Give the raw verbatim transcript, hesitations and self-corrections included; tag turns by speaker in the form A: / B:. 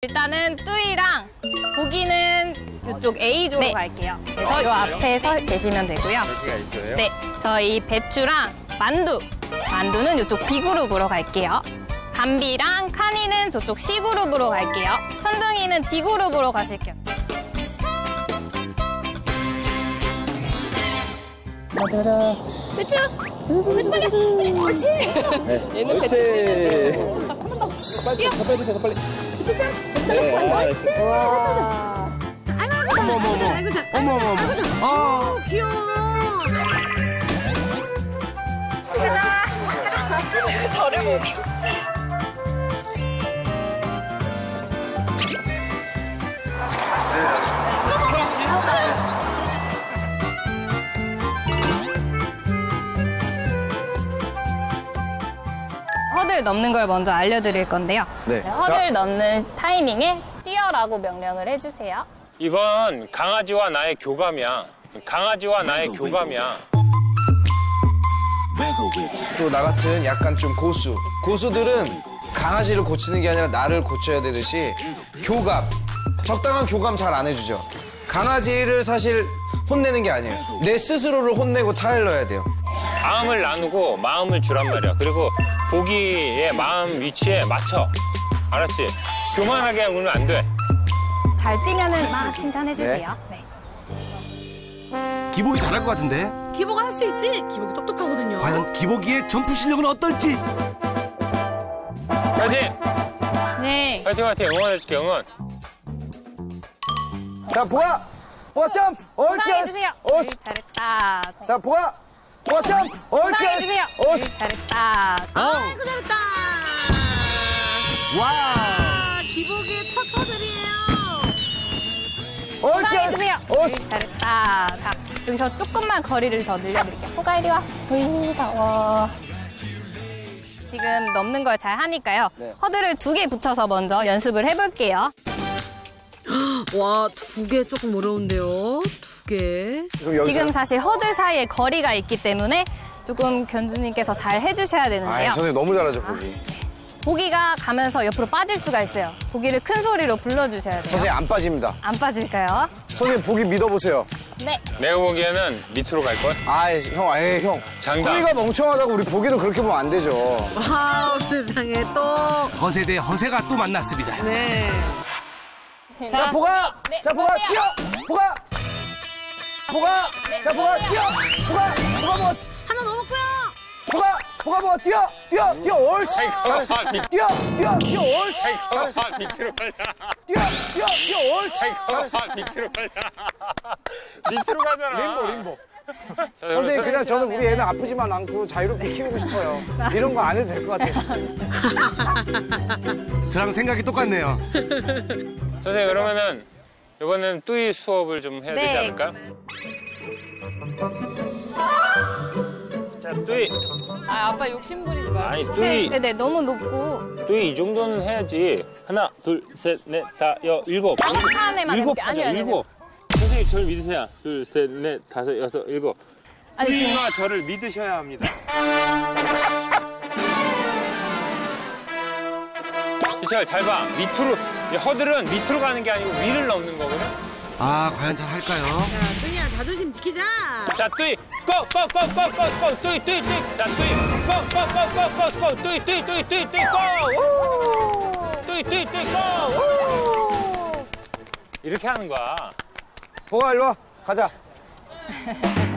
A: 일단은 뚜이랑 고기는 이쪽 A조로 네. 갈게요. 그래서 이 앞에 서 계시면 되고요.
B: 여기가 있어요?
A: 네, 저희 배추랑 만두, 만두는 이쪽 B그룹으로 갈게요. 감비랑 카니는 저쪽 C그룹으로 갈게요. 천둥이는 D그룹으로 가실게요.
C: 짜자자.
D: 배추! 배추 빨리! 옳지!
C: 네.
D: 얘는 배추 세는데.
C: 한 번 더. 빨리, 더 빨리 주세요, 더 빨리.
D: 배추 짱! 배추 잘라서 간다. 옳지! 와. 아이고,
C: 어머, 어머, 어머.
D: 아이고, 자.
C: 어머, 어머, 어머.
D: 아, 귀여워. 짜잔! 저를 보니.
A: 허들 넘는 걸 먼저 알려드릴 건데요.
C: 네.
A: 허들 넘는 타이밍에 뛰어라고 명령을 해주세요.
B: 이건 강아지와 나의 교감이야. 강아지와 나의 교감이야.
E: 또 나 같은 약간 좀 고수. 고수들은 강아지를 고치는 게 아니라 나를 고쳐야 되듯이 교감. 적당한 교감 잘 안 해주죠. 강아지를 사실 혼내는 게 아니에요. 내 스스로를 혼내고 타일러야 돼요.
B: 마음을 나누고 마음을 주란 말이야. 그리고 보기의 마음 위치에 맞춰. 알았지? 교만하게 하면 안 돼.
A: 잘 뛰면은 막 칭찬해주세요. 네.
F: 기복이 잘할 것 같은데?
D: 기복아 할 수 있지? 기복이 똑똑하거든요.
F: 과연 기복이의 점프 실력은 어떨지?
B: 파이팅!
A: 네.
B: 파이팅 파이팅 응원해줄게 응원.
C: 자, 보아! 보아 점프! 옳지!
A: 해주세요.
C: 옳지!
A: 잘했다.
C: 자, 보아! 보아 점프! 옳지!
A: 해주세요.
C: 옳지!
A: 잘했다.
D: 아이고, 잘했다.
F: 와우!
D: 아, 기복의 첫 허들이에요.
C: 옳지!
A: 해주세요.
C: 옳지!
A: 잘했다. 자, 여기서 조금만 거리를 더 늘려드릴게요. 호가 이리 와. 보이다. 와. 지금 넘는 걸 잘 하니까요.
C: 네.
A: 허들을 두 개 붙여서 먼저 연습을 해볼게요.
D: 와, 두 개 조금 어려운데요. 두 개.
C: 그럼 여기서
A: 지금 사실 허들 사이에 거리가 있기 때문에 조금 견주님께서 잘 해주셔야
C: 아,
A: 되는데요.
C: 선생님 너무 잘하죠, 보기.
A: 보기가 가면서 옆으로 빠질 수가 있어요. 보기를 큰 소리로 불러주셔야 돼요.
C: 선생님 안 빠집니다.
A: 안 빠질까요?
C: 선생님 보기 믿어보세요.
A: 네.
B: 내가 보기에는 밑으로 갈걸?
C: 아이, 형, 에이, 형.
B: 장담.
C: 소리가 멍청하다고 우리 보기를 그렇게 보면 안 되죠.
D: 와우, 세상에 또.
F: 허세 대 허세가 또 만났습니다.
D: 네.
C: 자, 보가!
A: 네,
C: 자, 보가,
A: 보세요.
C: 뛰어! 보가! 보가!
A: 네,
C: 자, 보가,
A: 보세요.
C: 뛰어! 보가! 보가 뭐,
D: 하나 넘었고요.
C: 보가! 보가 뭐, 뛰어! 뛰어! 뛰어! 옳지!
B: 아이고 아, 밑,
C: 뛰어! 뛰어! 뛰어! 옳지!
B: 아이고 아, 밑으로 가자.
C: 뛰어! 뛰어! 뛰어! 옳지!
B: 아이고 아, 밑으로 가자. 밑으로 가잖아.
C: 림보, 림보.
B: 자,
C: 선생님, 그냥 저는 우리 애는 아프지만 않고 자유롭게 키우고 싶어요. 이런 거 안 해도 될 것 같아요.
F: 저랑 생각이 똑같네요.
B: 선생님 그러면은 이번엔 뚜이 수업을 좀 해야 되지
A: 네.
B: 않을까? 자, 뚜이.
A: 아, 아빠 욕심 부리지 말고.
B: 아니, 뚜이.
A: 네네, 너무 높고.
B: 뚜이 이 정도는 해야지. 하나, 둘, 셋, 넷, 다, 여, 일곱.
A: 방판에만
B: 일곱
A: 해볼게.
B: 하자,
A: 아니요, 아니요.
B: 일곱. 선생님 저를 믿으세요. 둘, 셋, 넷, 다섯, 여섯, 일곱.
A: 아니, 지금
B: 뚜이가 저를 믿으셔야 합니다. 이철 잘 봐. 밑으로, 이 허들은 밑으로 가는 게 아니고 위를 넘는 거거든.
F: 아, 과연 잘 할까요?
D: 자, 뚜이야, 자존심 지키자.
B: 자, 뚜이, 고, 고, 고, 고, 고, 고, 뚜이, 뚜이, 뚜이. 자, 뚜이, 고, 고, 고, 고, 고, 고, 뚜이, 뚜이, 뚜이, 뚜이, 뚜이, 고. 우! 뚜이, 뚜이, 뚜이, 고. 우! 이렇게 하는 거야.
C: 보가, 일로 와. 가자.